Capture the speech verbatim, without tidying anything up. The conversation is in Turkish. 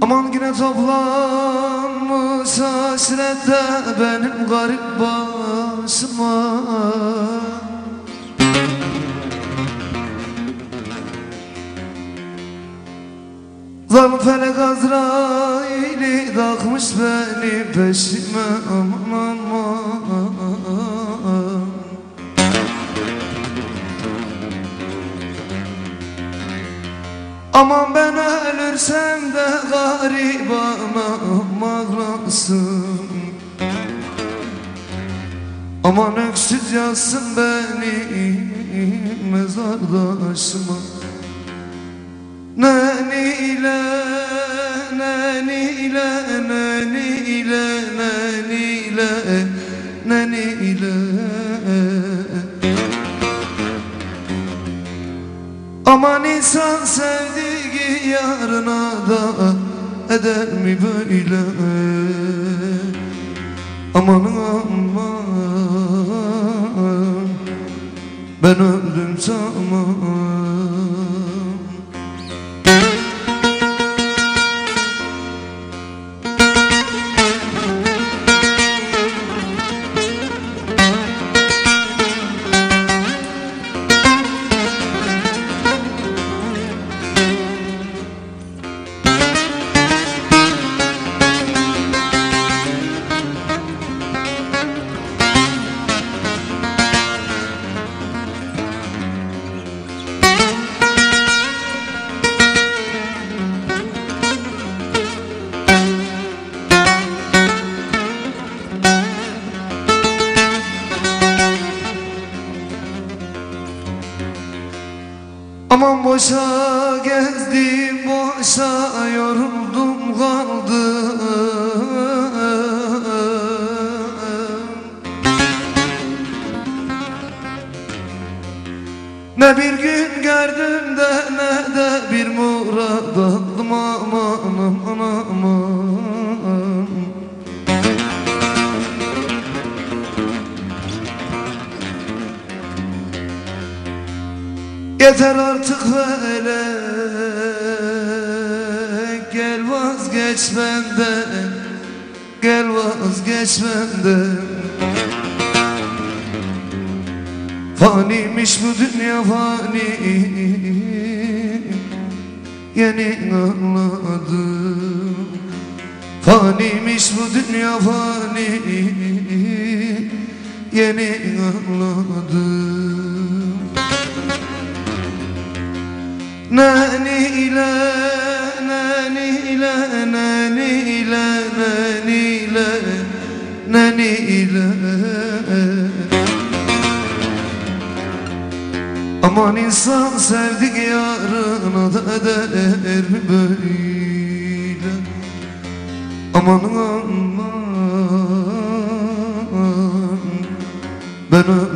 Aman yine toplanmış hasrette benim garip başıma. Zalim felek Azrail'i takmış beni peşime. Aman aman. Aman ben ölürsem de garibana ağlasın. Aman öksüz yazsın beni mezardaşıma. Neniyle, neniyle, neniyle, neniyle, neniyle. Aman insan sevdiği yarına da eder mi böyle? Aman aman, ben öldüm tamam. Aman boşa gezdim, boşa yoruldum kaldım. Ne bir gün gördüm de ne de bir murad aldım. Aman aman aman. Yeter artık felek, gel vazgeç benden, gel vazgeç benden. Faniymiş bu dünya fani, yeni anladım. Faniymiş bu dünya fani, yeni anladım. Nani ile, nani ile, nani ile, nani ile, nani ile. Aman insan sevdik yarına da eder mi böyle? Aman aman, ben